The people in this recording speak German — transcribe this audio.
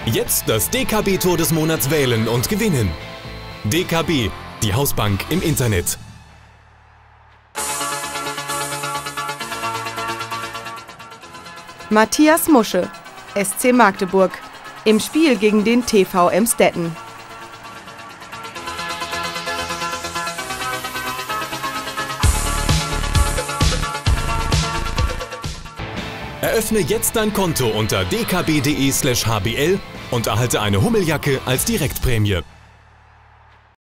Jetzt das DKB-Tor des Monats wählen und gewinnen. DKB, die Hausbank im Internet. Matthias Musche, SC Magdeburg, im Spiel gegen den TV Emstetten. Eröffne jetzt dein Konto unter dkb.de/hbl und erhalte eine Hummeljacke als Direktprämie.